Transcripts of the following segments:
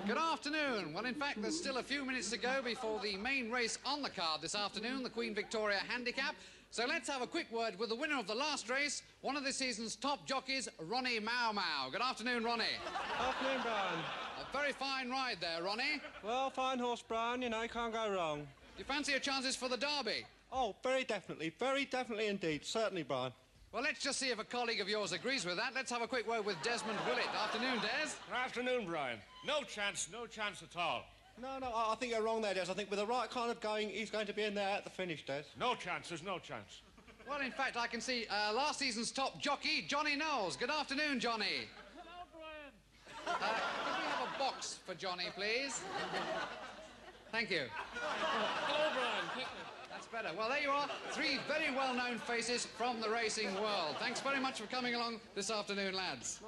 Good afternoon. Well, in fact, there's still a few minutes to go before the main race on the card this afternoon, the Queen Victoria Handicap. So let's have a quick word with the winner of the last race, one of this season's top jockeys, Ronnie Mau Mau. Good afternoon, Ronnie. Afternoon, Brian. A very fine ride there, Ronnie. Well, fine horse, Brian, you know, you can't go wrong. Do you fancy your chances for the Derby? Oh, very definitely indeed, certainly, Brian. Well, let's just see if a colleague of yours agrees with that. Let's have a quick word with Desmond Willett. Afternoon, Des. Good afternoon, Brian. No chance at all. No, I think you're wrong there, Des. I think with the right kind of going, he's going to be in there at the finish, Des. No chance, there's no chance. Well, in fact, I can see last season's top jockey, Johnny Knowles. Good afternoon, Johnny. Hello, Brian. Could we have a box for Johnny, please? Thank you. Hello, Brian. Thank you. That's better. Well, there you are. Three very well-known faces from the racing world. Thanks very much for coming along this afternoon, lads.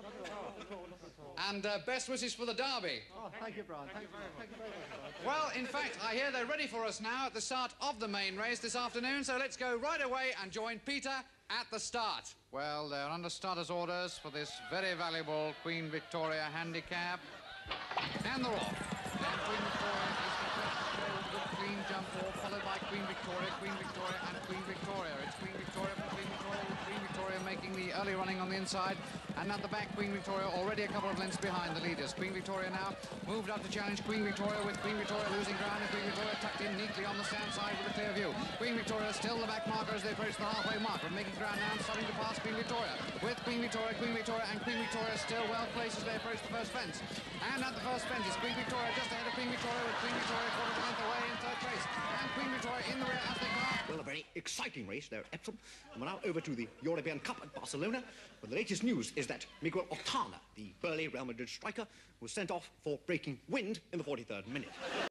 And best wishes for the Derby. Oh, thank you, Brian. Thank you very much, Brian. Well, in fact, I hear they're ready for us now at the start of the main race this afternoon, so let's go right away and join Peter at the start. Well, they're under starters' orders for this very valuable Queen Victoria Handicap. And they're off. And Queen Victoria is the first to go with a good clean jump ball, followed by Queen Victoria, and Queen Victoria. It's Queen Victoria from Queen Victoria, with Queen Victoria making the early running on the inside. And at the back, Queen Victoria already a couple of lengths behind the leaders. Queen Victoria now moved up to challenge Queen Victoria, with Queen Victoria losing ground, and Queen Victoria tucked in neatly on the stand side with a clear view. Queen Victoria still the back marker as they approach the halfway mark, but making ground now and starting to pass Queen Victoria. With Queen Victoria, and Queen Victoria still well placed as they approach the first fence. And at the first fence is Queen Victoria just ahead of Queen Victoria, with Queen Victoria quarter of a length away in third place. And Queen Victoria in the rear as they come. Well, a very exciting race there at Epsom. And we're now over to the European Cup at Barcelona. But the latest news is that Miguel Ortana, the burly Real Madrid striker, was sent off for breaking wind in the 43rd minute.